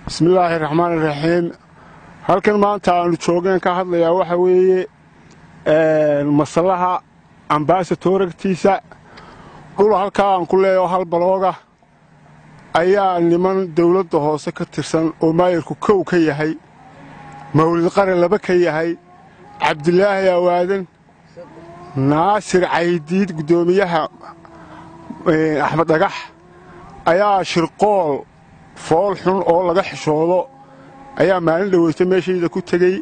bismillaahirraxmaanirraxiim. halkan maanta aanu joogeen ka hadlayaa waxa weeye masalaha ambaasatooragtiisa dhul halkaa aan ku leeyaho hal balooga ayaa niman dawladda hoose ka tirsan oo maayirku kow ka yahay, mawlid qaran laba ka yahay, cabdilaahi awaadan, naasir caydiid guddoomiyaha axmed dhagax ayaa shirqool fool xun oo laga xishoodo ayaa maalin dhaweyta meeshayda ku tegey.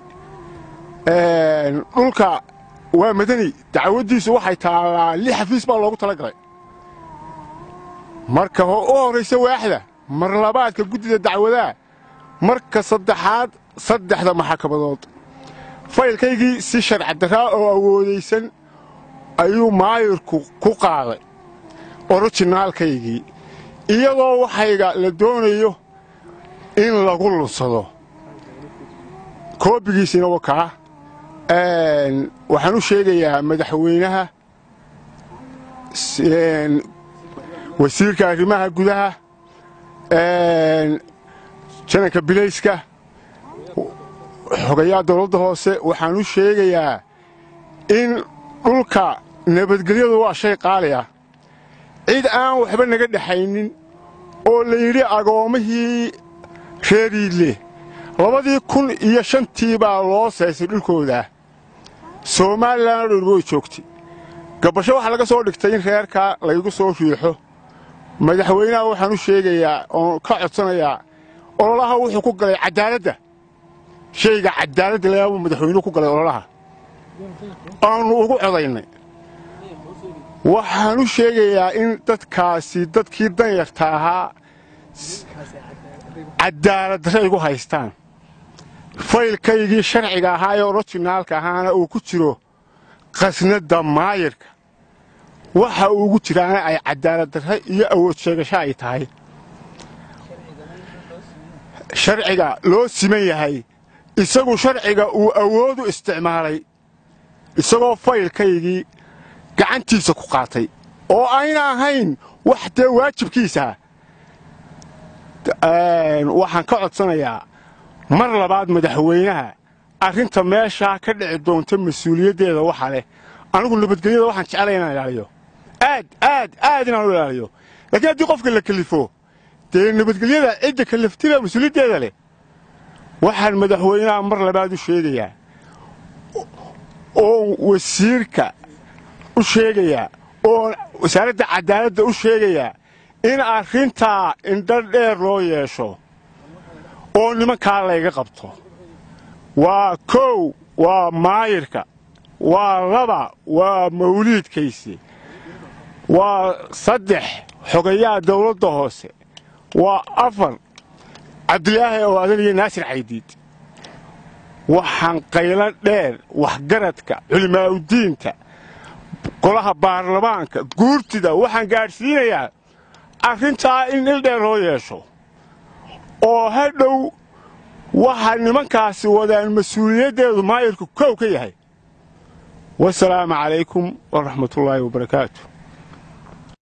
dhulka waa madani, dacwaddiisu waxay taallaa 6 xafiis baa loogu tala galay. marka u horraysa waaxda, mar labaadka guddida dacwadaha, marka saddexaad saddexda maxkamadood. faylkaygii si sharci darraa oo awoodaysan ayuu maayirku ku qaaday orijinaalkaygii, iyadoo waxayga la doonayo in lagu lunsado. koobigiisina wakaa waxaan u sheegayaa madaxweynaha, wasiirka arrimaha gudaha, jananka bilayska, xogayaha dawladda hoose. waxaan u sheegayaa in dhulka nabadgelyadu waa shay qaali ah. cid aan waxba naga dhexaynin oo la yidhi agoommihii reeriidle 2005 baa loo seysay dhulkooda. soomaalilana dhulba way joogtay. gabasho waxaa laga soo dhigtay in reerkaa laygu soo riixo. madaxweynaha waxaan u sheegayaa oon ka codsanayaa, ololaha wuxuu ku galay cadaaladda. shayga cadaaladda layaabuu madaxweynuhu ku galay ololaha aanu ugu codaynay. waxaan u sheegayaa in dadkaasi dadkii danyarta ahaa cadaalad darre igu haystaan. faylkaygii sharciga ahaa ee orijinaalka ahaana uu ku jiro qasnadda maayirka. waxa uu ugu jiraana ay cadaalad darre iyo awood sheegasho ay tahay. sharciga loo siman yahay, isagu sharciga uu awoodu isticmaalay isagoo faylkaygii gacantiisa ku qaatay oo ayna ahayn wax dee waajibkiisa. waxaan ka codsanayaa mar labaad madaxweynaha, arrinta meeshaa ka dhici doonta mas-uuliyaddeeda waxa leh. anigu nabadgelyada waxaan jeclay inaan ilaaliyo, aad inaan u ilaaliyo. laakiin haddii qofka la kelifo, dee nabadgelyada cidda kaliftida mas-uuliyaddeeda leh. waxaan madaxweynaha mar labaad u sheegayaa oo wasiirka u sheegayaa oo wasaaradda cadaaladda u sheegayaa in arrintaa indho dheer loo yeesho oo nimankaa layga qabto. waa 1 waa maayirka, waa 2 waa mawliidkaysi, waa 3 xogayaha dawladda hoose, waa 4 cabdilaahi awaadan iyo naasir caydiid. waxaan qaylo dheer waxgaradka, culimaa'udiinta, golaha baarlamaanka, guurtida waxaan gaadhsiinayaa arrintaa in ildheer loo yeesho oo hadhow waxaa nimankaasi wadaan mas-uuliyaddeedu maayirku kow ka yahay. wasalaamu calaykum waraxmatullaahi wabarakaatu.